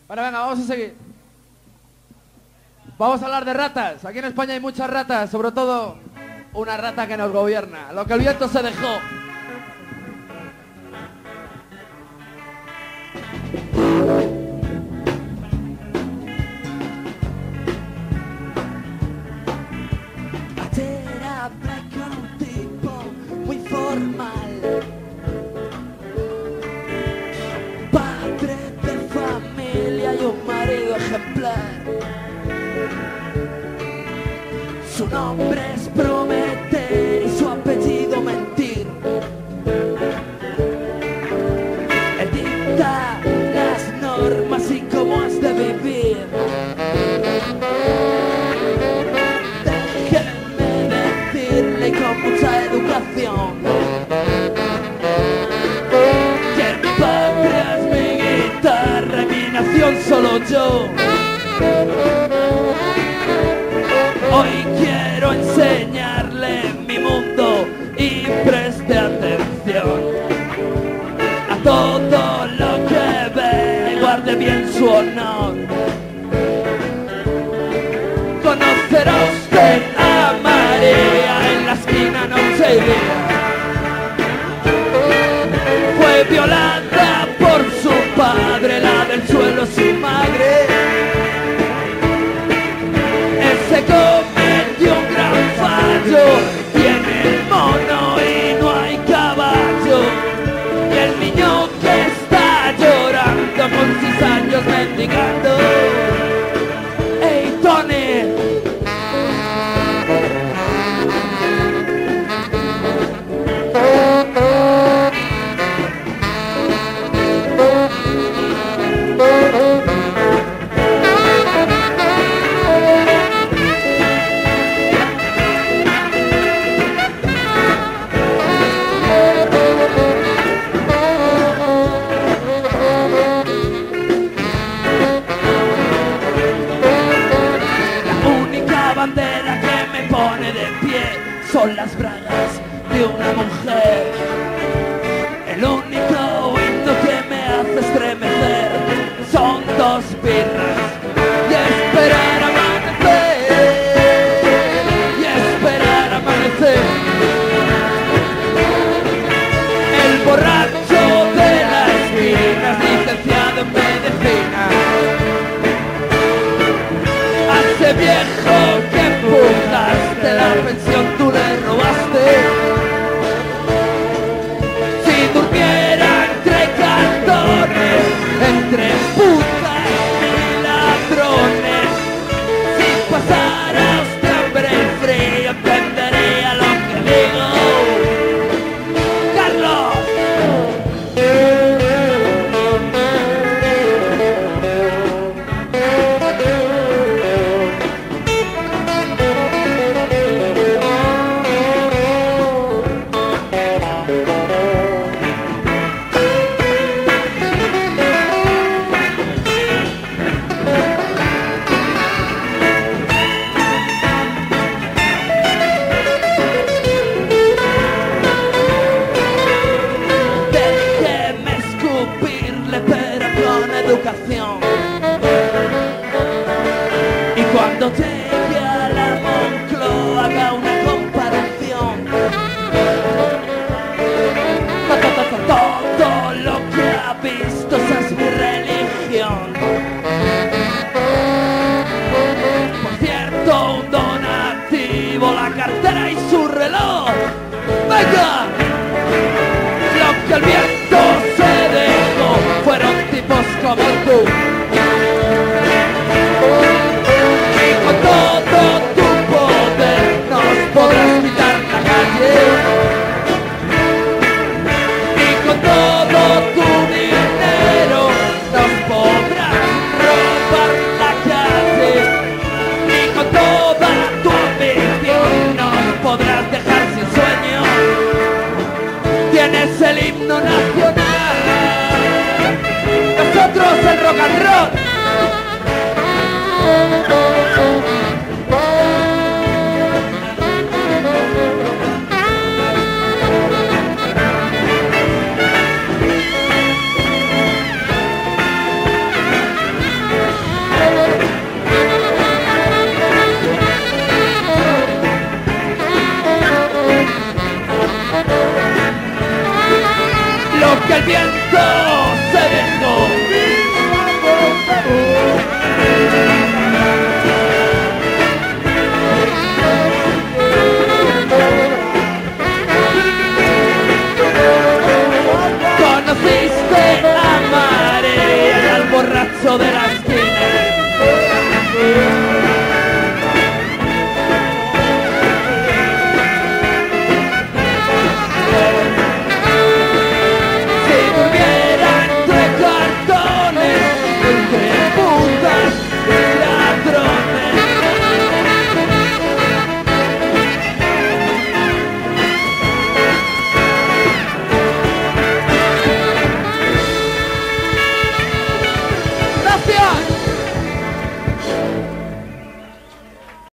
Bueno, venga, vamos a seguir. Vamos a hablar de ratas. Aquí en España hay muchas ratas, sobre todo una rata que nos gobierna. Lo que el viento se dejó. Ayer hablé con un tipo muy formal, padre de familia y un marido ejemplar. Su nombre es prometer y su apellido mentir. Él dicta las normas y cómo has de vivir. Déjenme decirle con mucha educación que mi patria es mi guitarra y mi nación solo yo. Hoy quiero enseñarle mi mundo y preste atención a todo lo que ve y guarde bien su honor. Conocerá usted a María en la esquina, no se iría. Fue violada por su padre, la del suelo su madre. Se cometió un gran fallo, tiene el mono y no hay caballo. Y el niño que está llorando con 6 años mendigando. ¡Hey, Tony! Son las bragas de una mujer. El único himno que me hace estremecer son 2 birras y esperar amanecer, y esperar amanecer. El borracho de la esquina, licenciado en medicina, hace viejo que fundaste la pensión, tú le robaste. Si durmiera entre cantones, entre putas y ladrones, si pasara usted hambre y frío, entendería lo que digo. ¡Carlos! Y cuando llegue a la Moncloa haga una comparación. Todo lo que ha visto, esa es mi religión. Por cierto, un donativo, la cartera y su reloj. ¡Venga! Lo que el viento se dejó fueron tipos como tú. Y con todo tu poder nos podrás quitar la calle. Y con todo tu dinero nos podrás robar la calle. Y con toda tu ambición nos podrás dejar sin sueño. Tienes el himno nacional, nosotros el rock and roll. de las